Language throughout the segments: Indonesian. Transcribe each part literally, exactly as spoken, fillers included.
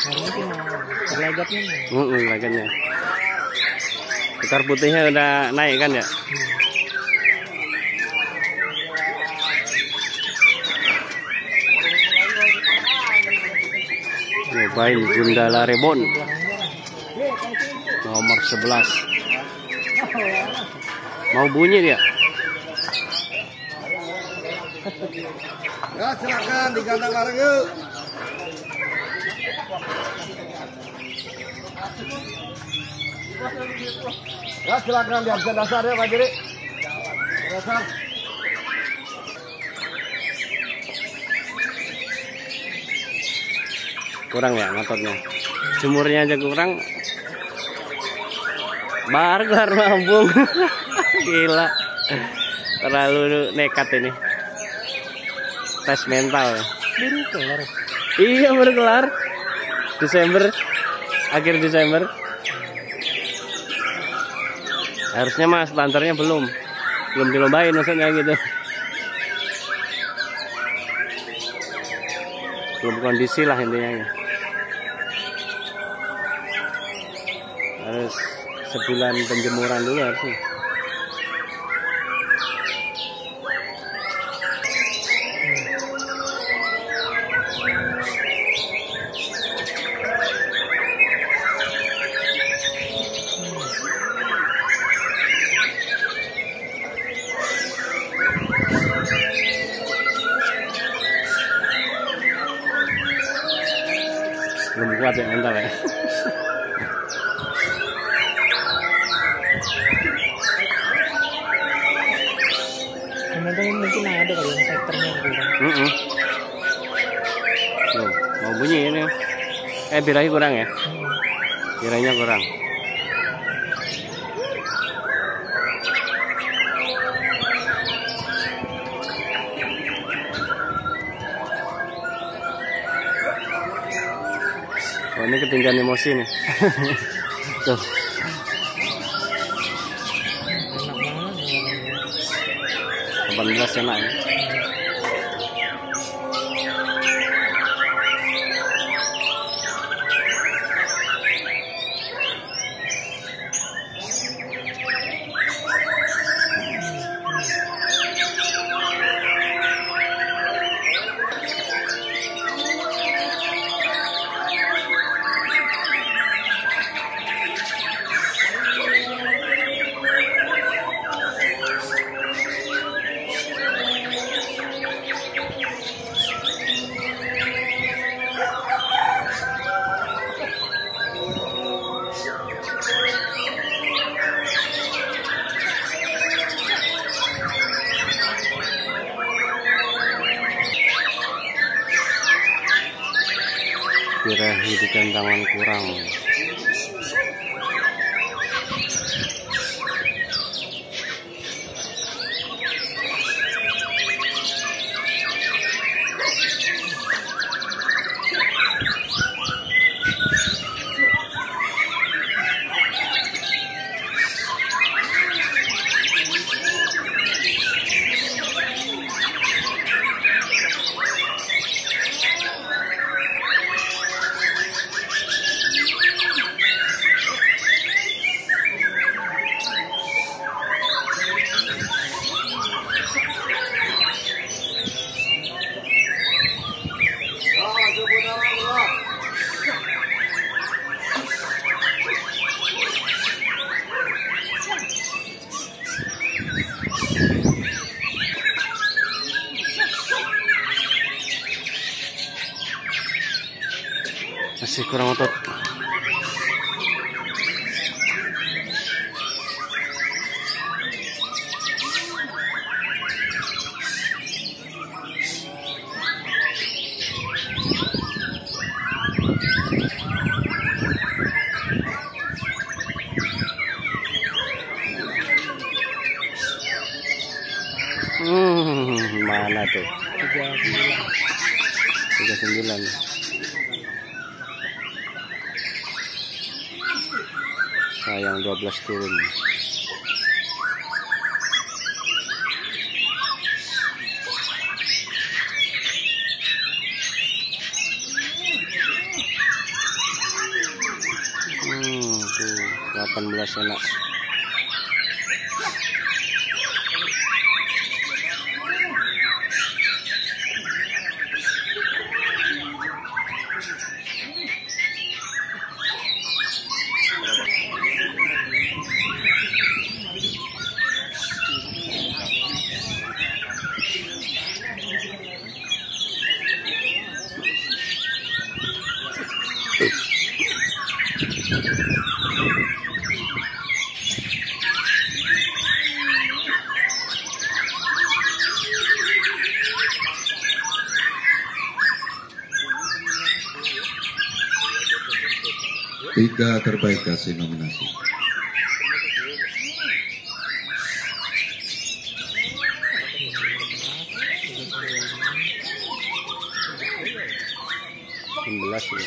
Gelagatnya mah. Hmm, gelagatnya. Ekor putihnya udah naik kan ya? Nyobain Gundala Reborn nomor sebelas. Mau bunyi dia? Ya silakan digandang bareng yuk. Ya silakan dihabiskan dasar ya Pak Jiri. Dasar. Kurang ya ngototnya. Jemurnya aja kurang. Bar kelar lambung. Gila. Terlalu nekat ini. Tes mental. Baru kelar. Iya baru kelar. Desember. Akhir Desember. Harusnya mas standarnya belum. Belum dilombain maksudnya gitu. Belum kondisi lah intinya. Harus sebulan penjemuran dulu harusnya. Belum kuat ya mental ya. Teman-teman mungkin ada kali yang sektornya kurang. Mm -mm. Tuh, mau bunyi ini. Eh birahi kurang ya? Birahinya kurang. Oh, ini ketinggian emosi nih. Tuh. delapan belas enak ya. Birahi di gantangan kurang. Masih kurang otot. Hmm, mana tuh? tiga puluh sembilan. Sayang dua belas turun. delapan belas enak. Tiga terbaik kasih nominasi. enam belas ya.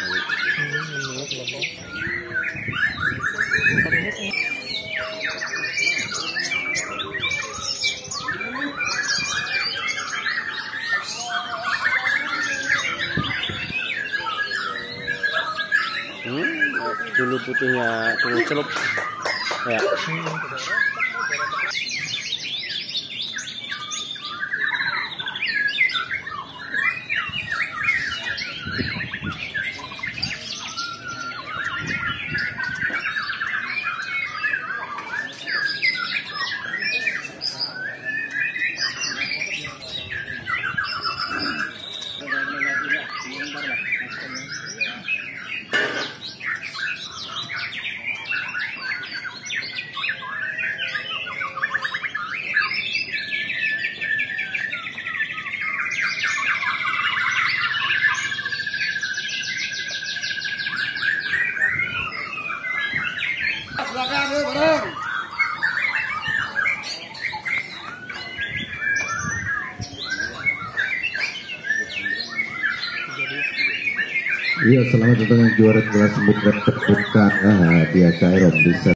Hmm, dulu putihnya tunggu celup ya. Belakang yuk bareng. Iya, selamat datang yang juara kelas putra terbuka hadiah Kairon bisa